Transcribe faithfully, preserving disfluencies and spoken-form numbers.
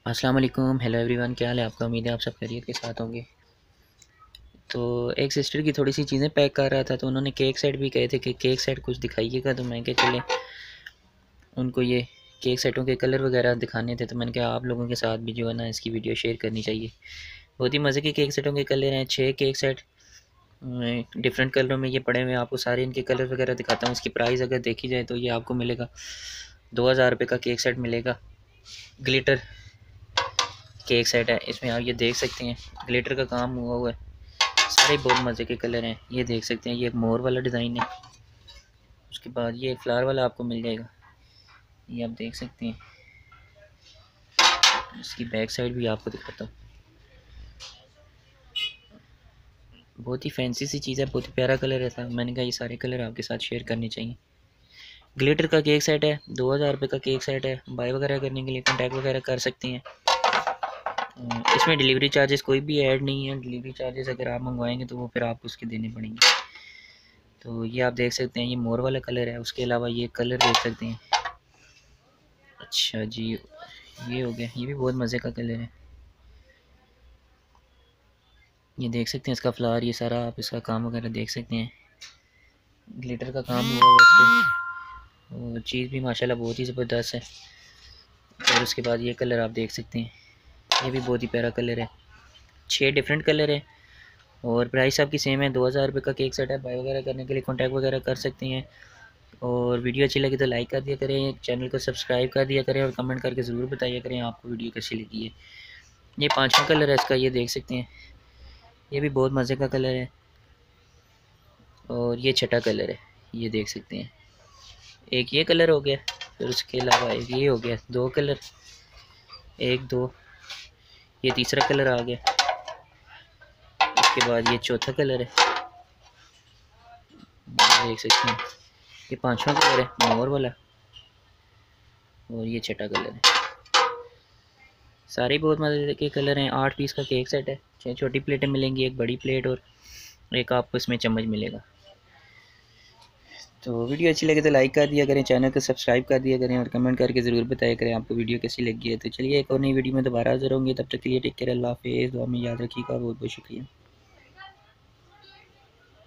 अस्सलाम वालेकुम, hello everyone, क्या हाल है आपका? उम्मीद है आप सब खैरियत के साथ होंगे। तो एक सिस्टर की थोड़ी सी चीज़ें पैक कर रहा था, तो उन्होंने केक सेट भी कहे थे कि केक सेट कुछ दिखाइएगा, तो मैं क्या चले उनको ये केक सेटों के कलर वगैरह दिखाने थे। तो मैंने कहा आप लोगों के साथ भी जो है ना इसकी वीडियो शेयर करनी चाहिए। बहुत ही मज़े के केक सेटों के कलर हैं, छः केक सेट डिफरेंट कलरों में ये पड़े हुए हैं। आपको सारे इनके कलर वगैरह दिखाता हूँ। इसकी प्राइस अगर देखी जाए तो ये आपको मिलेगा दो हज़ार रुपये का केक सेट मिलेगा। ग्लिटर केक सेट है, इसमें आप ये देख सकते हैं ग्लिटर का काम हुआ हुआ है। सारे बहुत मज़े के कलर हैं, ये देख सकते हैं। ये एक मोर वाला डिज़ाइन है, उसके बाद ये फ्लावर वाला आपको मिल जाएगा, ये आप देख सकते हैं। इसकी बैक साइड भी आपको दिखाता हूँ। बहुत ही फैंसी सी चीज़ है, बहुत ही प्यारा कलर है था। मैंने कहा ये सारे कलर आपके साथ शेयर करने चाहिए। ग्लिटर का केक सेट है, दो हज़ार रुपये का केक सेट है। बाय वगैरह करने के लिए कॉन्टैक्ट वगैरह कर सकते हैं। इसमें डिलीवरी चार्जेस कोई भी ऐड नहीं है। डिलीवरी चार्जेस अगर आप मंगवाएंगे तो वो फिर आप उसके देने पड़ेंगे। तो ये आप देख सकते हैं, ये मोर वाला कलर है। उसके अलावा ये कलर देख सकते हैं। अच्छा जी, ये हो गया, ये भी बहुत मज़े का कलर है। ये देख सकते हैं इसका फ्लावर, ये सारा आप इसका काम वगैरह देख सकते हैं। ग्लिटर का काम हुआ हुआ इस पर, और चीज़ भी माशाल्लाह बहुत ही ज़बरदस्त है। और उसके बाद ये कलर आप देख सकते हैं, ये भी बहुत ही प्यारा कलर है। छः डिफरेंट कलर है और प्राइस आपकी सेम है। दो हज़ार रुपये का केक सेट है। बाय वगैरह करने के लिए कॉन्टैक्ट वगैरह कर सकते हैं। और वीडियो अच्छी लगी तो लाइक कर दिया करें, चैनल को सब्सक्राइब कर दिया करें और कमेंट करके ज़रूर बताइए करें आपको वीडियो कैसी लगी है। ये पाँचवा कलर है इसका, ये देख सकते हैं, ये भी बहुत मज़े का कलर है। और ये छठा कलर है, ये देख सकते हैं। एक ये कलर हो गया, फिर उसके अलावा एक ये हो गया, दो कलर, एक दो, ये तीसरा कलर आ गया। उसके बाद ये चौथा कलर है, देख सकते हैं। ये पांचवा कलर है मोर वाला, और ये छठा कलर है। सारे बहुत मज़े के कलर हैं। आठ पीस का केक सेट है। छः छोटी प्लेटें मिलेंगी, एक बड़ी प्लेट और एक आपको इसमें चम्मच मिलेगा। तो वीडियो अच्छी लगे तो लाइक कर दिया करें, चैनल को सब्सक्राइब कर दिया करें और कमेंट करके ज़रूर बताया करें आपको वीडियो कैसी लगी है। तो चलिए एक और नई वीडियो में दोबारा हाज़िर होंगे, तब तक के लिए टेक केयर, अल्लाह हाफ़िज़। दुआ में याद रखिएगा। बहुत बहुत शुक्रिया।